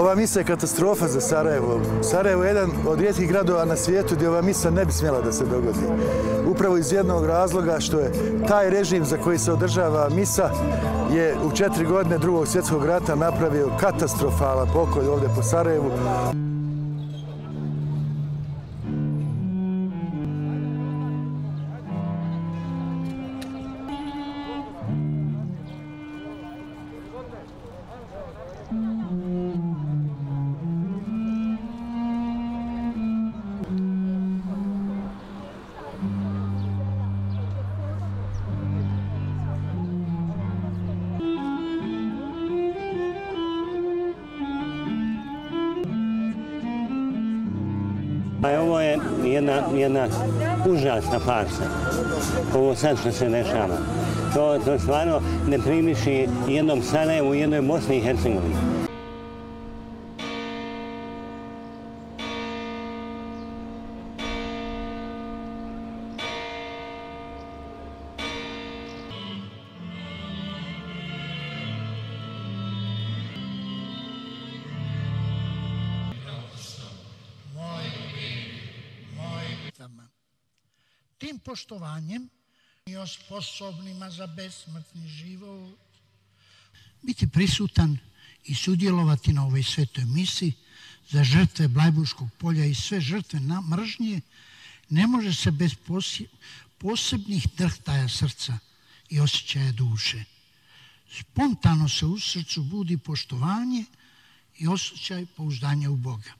Ova misa je katastrofa za Sarajevo. Sarajevo je jedan od rijetkih gradova na svijetu gdje ova misa ne bi smjela da se dogodi. Upravo iz jednog razloga što je taj režim za koji se održava misa je u 4 godine Drugog svjetskog rata napravio katastrofalan pokolj ovdje po Sarajevu. Ovo je jedna užasna farsa, ovo sad što se dešava. To stvarno ne priliči jednom Sarajevu, jednoj Bosni i Hercegovini. Tim poštovanjem i osposobnima za besmrtni život. Biti prisutan i sudjelovati na ovoj svetoj misi za žrtve Blajburškog polja i sve žrtve mržnje ne može se bez posebnih drhtaja srca i osjećaja duše. Spontano se u srcu budi poštovanje i osjećaj pouzdanja u Boga.